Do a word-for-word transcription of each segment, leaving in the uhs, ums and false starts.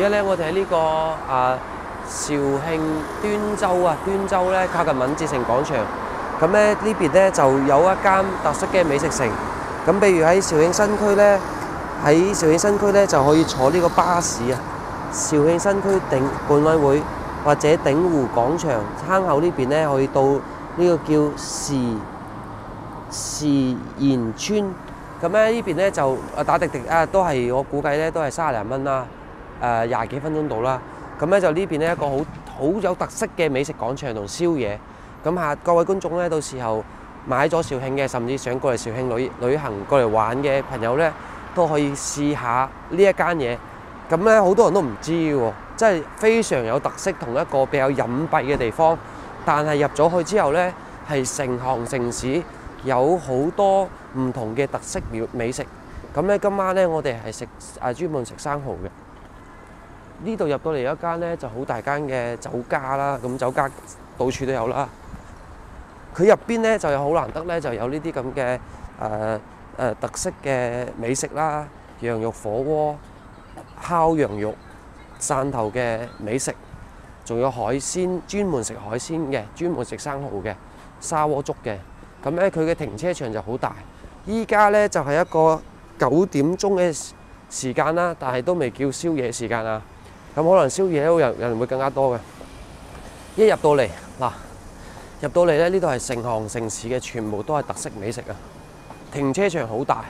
家咧，我哋喺呢個啊肇慶端州啊，端州咧靠近敏捷城廣場。咁咧呢邊咧就有一間特色嘅美食城。咁譬如喺肇慶新區咧，喺肇慶新區咧就可以坐呢個巴士啊。肇慶新區頂管委會或者鼎湖廣場坑口呢邊咧，可以到呢個叫時時賢村。咁咧呢邊咧就啊打滴滴啊，都係我估計咧都係三十零蚊啦，誒廿幾分鐘到啦。咁咧就呢邊咧一個好好有特色嘅美食廣場同宵夜。咁下各位觀眾咧，到時候買咗肇慶嘅，甚至想過嚟肇慶旅旅行過嚟玩嘅朋友咧，都可以試下呢一間嘢。咁咧好多人都唔知喎，真係非常有特色，同一個比較隱蔽嘅地方。但係入咗去之後咧，係成行成市，有好多唔同嘅特色美食。咁咧今晚咧，我哋係食誒專門食生蠔嘅。呢度入到嚟一間咧就好大間嘅酒家啦，咁酒家到處都有啦。佢入邊咧就有好難得咧，就有呢啲咁嘅誒誒特色嘅美食啦，羊肉火鍋、烤羊肉、汕頭嘅美食，仲有海鮮，專門食海鮮嘅，專門食生蠔嘅，砂鍋粥嘅。咁咧佢嘅停車場就好大。依家咧就係一個九點鐘嘅時間啦，但係都未叫宵夜時間啊。咁可能宵夜都有人會更加多嘅。一入到嚟嗱，入到嚟咧呢度係成行成市嘅，全部都係特色美食啊！停車場好大，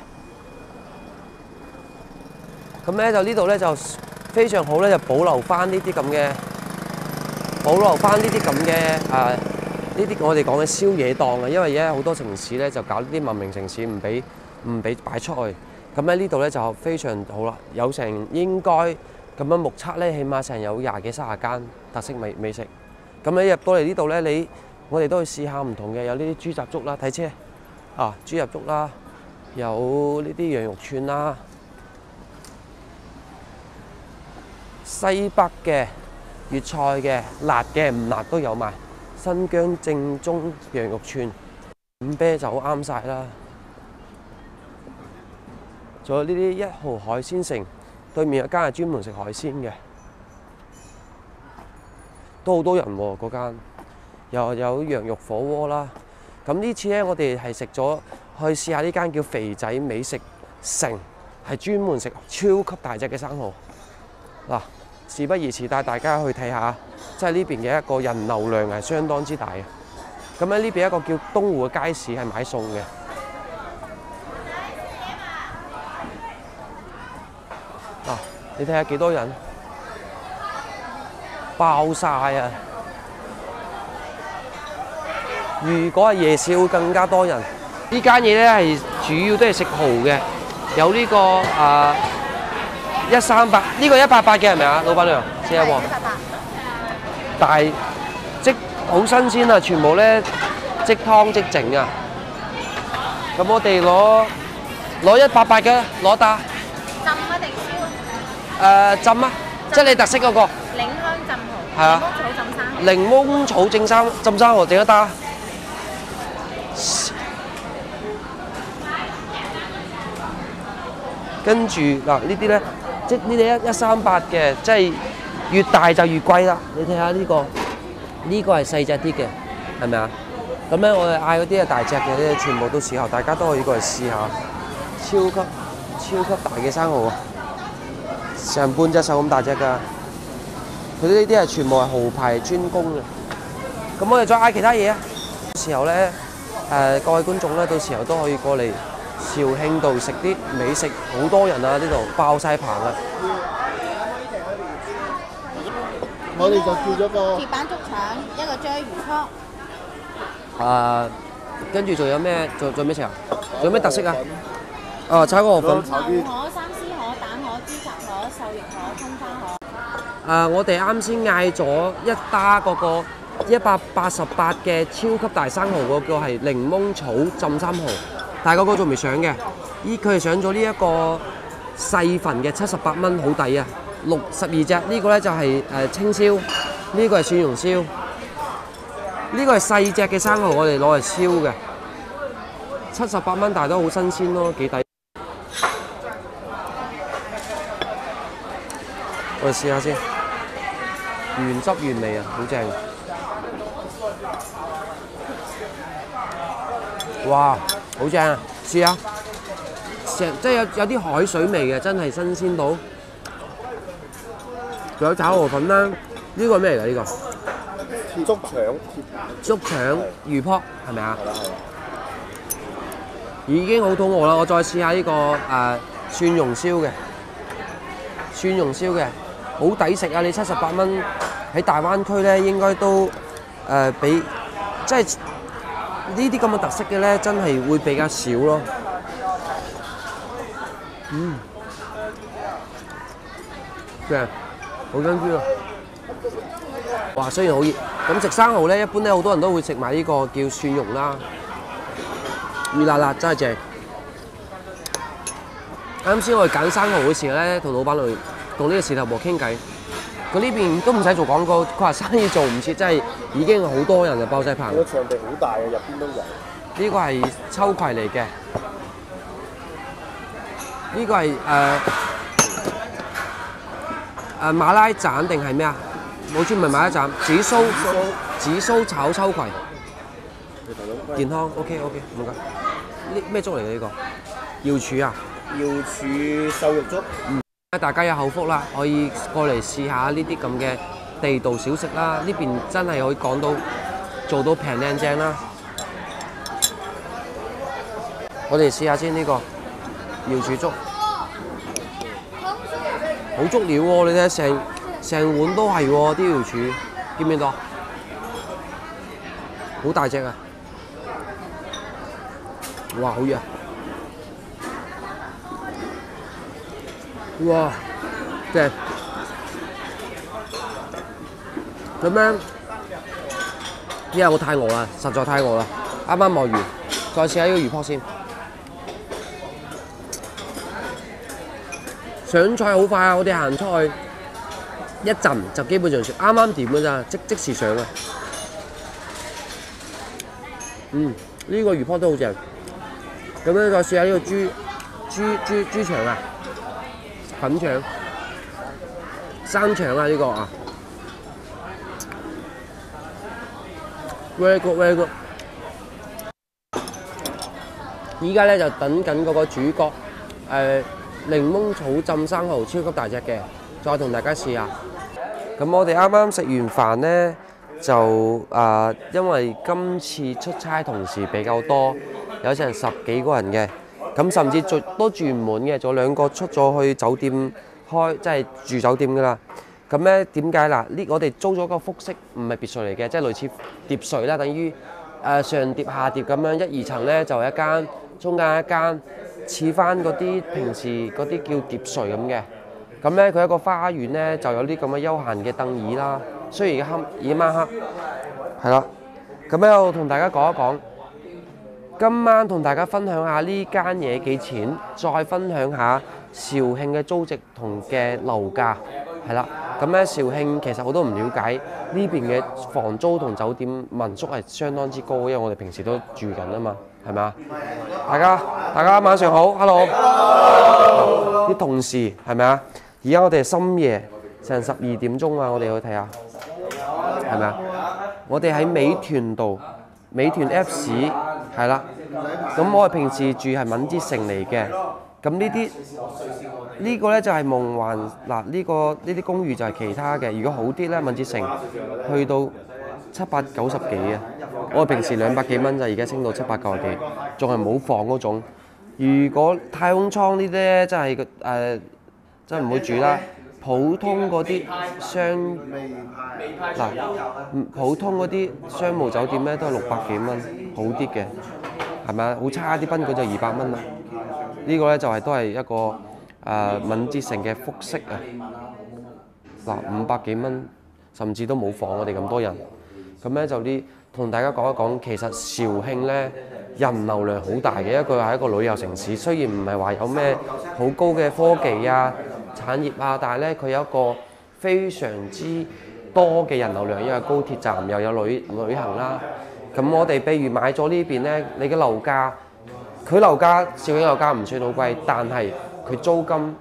咁咧就呢度咧就非常好咧，就保留翻呢啲咁嘅，保留翻呢啲咁嘅誒呢啲我哋講嘅宵夜檔啊！因為而家好多城市咧就搞呢啲文明城市，唔俾唔俾擺出去。咁喺呢度咧就非常好啦，有成應該咁樣目測咧，起碼成有廿幾三十間特色美美食。咁你入到嚟呢度咧，你我哋都去試下唔同嘅，有呢啲豬雜粥啦，睇車啊，豬入粥啦，有呢啲羊肉串啦，西北嘅、粵菜嘅、辣嘅、唔辣都有埋。新疆正宗羊肉串，飲啤酒啱晒啦。仲有呢啲一號海鮮城，對面有間係專門食海鮮嘅，都好多人喎嗰間。又有羊肉火鍋啦。咁呢次咧，我哋係食咗去試下呢間叫肥仔美食城，係專門食超級大隻嘅生蠔。嗱，事不宜遲，帶大家去睇下，即係呢邊嘅一個人流量係相當之大嘅。咁喺呢邊一個叫東湖嘅街市係買餸嘅。嗱，你睇下幾多人，爆晒啊！如果係夜市會更加多人。呢間嘢咧係主要都係食蠔嘅，有呢、這個啊一三八，呢個一八八嘅係咪啊，老闆娘？四啊喎。一八八。大即好新鮮啊！全部咧即湯即整啊！咁我哋攞攞一八八嘅，攞打。 浸啊定燒啊？ 誒浸啊，即係你特色嗰、那個。 檸香浸蠔。 係啊。檸檬草浸生浸生蠔整一打。跟住嗱呢啲咧，即呢啲一一三八嘅，即係越大就越貴啦。你睇下呢個，呢、這個係細隻啲嘅，係咪啊？咁咧我哋嗌嗰啲係大隻嘅咧，全部都試下，大家都可以過嚟試下。超級超級大嘅生蠔啊，成半隻手咁大隻㗎。佢呢啲係全部係蠔牌專供嘅。咁我哋再嗌其他嘢啊！到時候咧，誒、呃、各位觀眾咧，到時候都可以過嚟肇慶度食啲美食，好多人啊！呢度爆晒棚啊！ 我哋就叫咗個鐵板粥腸，一個章魚湯。 啊，跟住仲有咩？仲仲有咩食啊？仲有咩特色啊？哦，炒個河粉。 牛河、三絲河、蛋河、豬雜河、瘦肉河、葱花河。 啊，我哋啱先嗌咗一打嗰個一百八十八嘅超級大生蠔，嗰個係檸檬草浸三蠔。但係嗰個仲未上嘅，依佢係上咗呢一個細份嘅七十八蚊，好抵啊！六十二隻，呢個咧就係誒青燒，呢個係蒜蓉燒，呢個係細隻嘅生蠔，我哋攞嚟燒嘅，七十八蚊，但係都好新鮮咯，幾抵。 我哋試下先，原汁原味啊，好正！哇，好正啊！試下，成即係有有啲海水味嘅，真係新鮮到。仲有炒河粉啦，呢個咩嚟㗎？呢個竹腸， 竹腸魚泡係咪啊？ 係啦係啦。 已經好肚餓啦！我再試下呢個誒蒜蓉燒嘅，蒜蓉燒嘅好抵食啊！你七十八蚊喺大灣區咧，應該都誒比即係呢啲咁嘅特色嘅咧，真係會比較少咯。嗯，正，好珍珠啊！哇，雖然好熱，咁食生蠔咧，一般咧好多人都會食埋呢個叫蒜蓉啦。熱辣辣真係正！啱先我哋揀生蠔嘅時候咧，同老闆娘同呢個事頭婆傾偈，佢呢邊都唔使做廣告，佢話生意做唔切，真係已經好多人啊包西棚。 個場地好大嘅，入邊都有。 呢個係秋葵嚟嘅，呢個係誒誒馬拉盞定係咩啊？好似唔係馬拉盞，紫蘇紫蘇炒秋葵。健康 ，OK OK， 唔該。呢咩粥嚟嘅呢個？瑤柱啊？ 瑤柱瘦肉粥。 嗯，大家有口福啦，可以過嚟試下呢啲咁嘅地道小食啦。呢邊真係可以講到做到平靚正啦。我哋試下先呢個瑤柱粥，好足料喎！你睇成成碗都係喎啲瑤柱，見唔見到？好大隻啊！哇，好熱啊！哇，正！咁樣，因為我太餓啦，實在太餓啦，啱啱望完，再試下呢個魚泡先。上菜好快啊！我哋行出去一陣就基本上啱啱掂㗎咋，即即時上啊！嗯，呢、這個魚泡都好正。咁樣再試下呢個豬豬豬豬腸啊，粉腸、生腸啊呢、這個啊 ，very good very good。依家咧就等緊嗰個主角誒、呃、檸檬草浸生蠔，超級大隻嘅，再同大家試下。咁我哋啱啱食完飯咧，就啊、呃，因為今次出差同事比較多。有成十幾個人嘅，咁甚至住都住唔滿嘅，仲有兩個出咗去酒店開，即係住酒店㗎啦。咁咧點解嗱？呢我哋租咗個複式，唔係別墅嚟嘅，即係類似疊墅啦，等於誒、呃、上疊下疊咁樣，一二層咧就一間，中間一間，似翻嗰啲平時嗰啲叫疊墅咁嘅。咁咧佢一個花園咧就有啲咁嘅休閒嘅凳椅啦。雖然而家黑，而家晚黑，係啦。咁咧我同大家講一講。今晚同大家分享下呢間嘢幾錢，再分享下肇慶嘅租值同嘅樓價，係啦。咁咧肇慶其實我都唔了解呢邊嘅房租同酒店民宿係相當之高，因為我哋平時都住緊啊嘛，係咪啊？大家大家晚上好 ，hello，啲同事係咪啊？而家我哋深夜成十二點鐘啊，我哋去睇下，係咪啊？我哋喺美團度，美團 Apps。係啦，咁我哋平時住係敏捷城嚟嘅，咁呢啲呢個咧就係夢幻嗱，呢個呢啲公寓就係其他嘅。如果好啲咧，敏捷城去到七百九十幾啊，我哋平時兩百幾蚊就而家升到七百九十幾，仲係冇房嗰種。如果太空艙呢啲咧，真係誒真係唔會住啦。普通嗰啲商嗱，普通嗰啲商務酒店咧都係六百幾蚊，好啲嘅，係咪啊？好差啲賓館就二百蚊啦。呢個咧就係都係一個誒敏捷城嘅複式啊。嗱，五百幾蚊，甚至都冇房，我哋咁多人。咁咧就啲同大家講一講，其實肇慶咧人流量好大嘅，一個係一個旅遊城市，雖然唔係話有咩好高嘅科技啊。產業啊，但係咧佢有一個非常之多嘅人流量，因為高鐵站又有旅旅行啦。咁我哋譬如買咗呢邊咧，你嘅樓價，佢樓價肇慶樓價唔算好貴，但係佢租金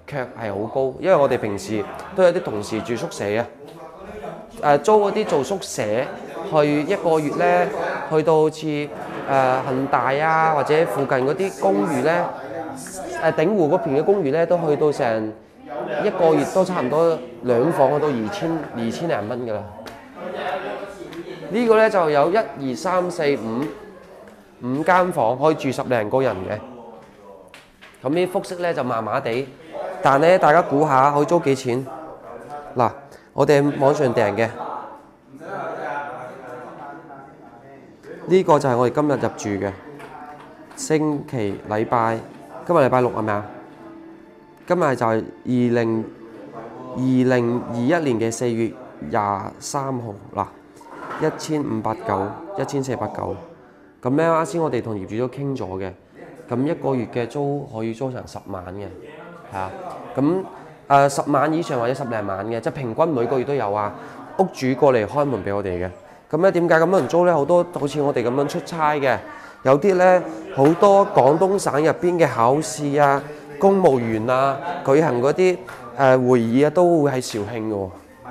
卻係好高，因為我哋平時都有啲同事住宿舍啊，誒租嗰啲做宿舍，去一個月咧，去到好似誒恒大啊或者附近嗰啲公寓咧，誒鼎湖嗰邊嘅公寓咧，都去到成一個月都差唔多兩房都二千二千零蚊㗎啦。呢個咧就有一二三四五五間房，可以住十零個人嘅。咁呢複式咧就麻麻地，但咧大家估下可以租幾錢？嗱，我哋網上訂嘅，呢個就係我哋今日入住嘅，星期禮拜，今日禮拜六係咪啊？今日就係二零二零二一年嘅四月廿三號嗱，一千五百九，一千四百九。咁咧啱先我哋同業主都傾咗嘅。咁一個月嘅租可以租成十萬嘅，係啊。咁誒十萬以上或者十零萬嘅，即係平均每個月都有啊。屋主過嚟開門俾我哋嘅。咁咧點解咁多人租咧？好多好似我哋咁樣出差嘅，有啲咧好多廣東省入邊嘅考試啊、公務員啊、舉行嗰啲誒會議啊，都會喺肇慶嘅喎。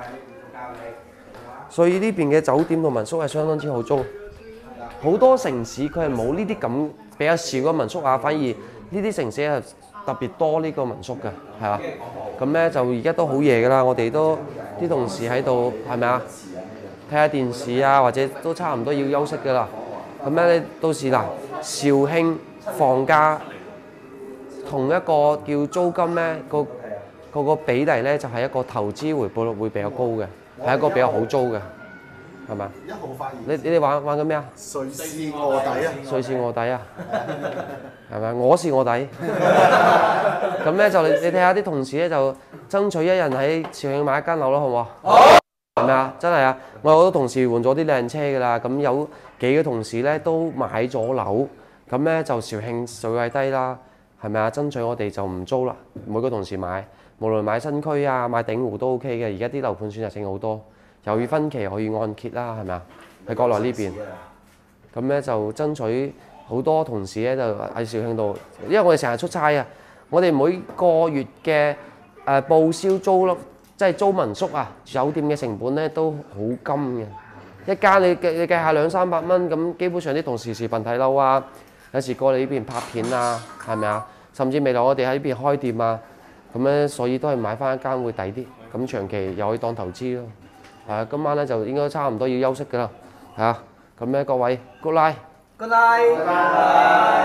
所以呢邊嘅酒店同民宿係相當之好租。好多城市佢係冇呢啲咁。比較少嘅民宿啊，反而呢啲城市係特別多呢個民宿嘅，係啊。咁咧就而家都好夜㗎啦，我哋都啲同事喺度係咪啊？睇下電視啊，或者都差唔多要休息㗎啦。咁咧到時嗱，肇慶房價同一個叫租金咧個個個比例咧就係一個投資回報率會比較高嘅，係一個比較好租嘅。係嘛？一號發現你你哋玩玩緊咩啊？瑞士臥底啊！瑞士臥底啊！係咪？我是臥底。咁咧就你你睇下啲同事咧就爭取一人喺肇慶買一間樓咯，好唔好？好。係咪啊？真係啊！我有好多同事換咗啲靚車㗎啦，咁有幾個同事咧都買咗樓，咁咧就肇慶水位低啦，係咪啊？爭取我哋就唔租啦，每個同事買，無論買新區啊、買鼎湖都 OK 嘅，而家啲樓盤選擇性好多。又要分期，可以按揭啦，係咪啊？喺國內呢邊，咁咧就爭取好多同事咧就喺肇慶度，因為我哋成日出差啊，我哋每個月嘅誒報銷租咯，即係租民宿啊、酒店嘅成本咧都好金嘅。一間你計你計下兩三百蚊，咁基本上啲同事視頻睇樓啊，有時過嚟呢邊拍片啊，係咪啊？甚至未來我哋喺呢邊開店啊，咁咧所以都係買翻一間會抵啲，咁長期又可以當投資咯。係啊，今晚咧就應該差唔多要休息㗎啦，係啊，咁咧各位 good night，good night。